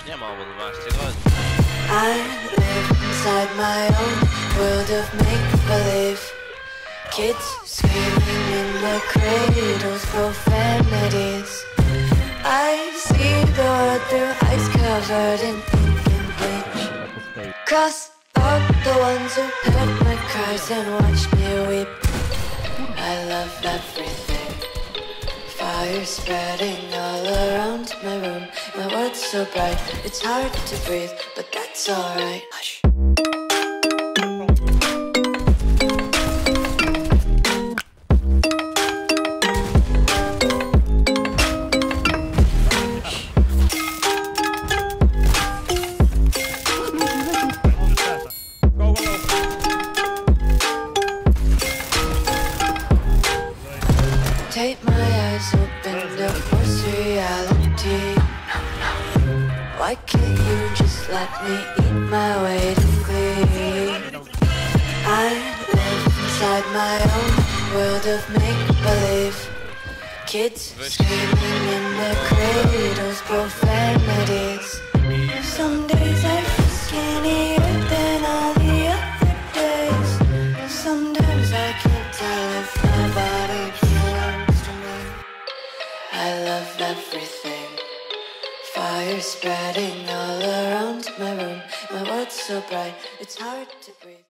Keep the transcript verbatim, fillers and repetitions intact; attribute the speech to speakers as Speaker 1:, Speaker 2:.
Speaker 1: Nie ma obu dwanaście godzin.
Speaker 2: I live inside my own world of make-believe. Kids screaming in their cradles, profanities. I see the world through ice covered in ink and bleach. Cross out the ones who heard my cries and watched me weep. I love everything. Fire spreading all around my room. My world's so bright, it's hard to breathe, but that's alright. Hush. Take my eyes open to force reality. Why can't you just let me eat my weight in glee? I live inside my own world of make-believe. Kids screaming in their cradles, profanities. Some days I feel skinnier than all the other days. Sometimes I can't tell if my body belongs to me. I love everything. Fire spreading all around my room. My world's so bright, it's hard to breathe.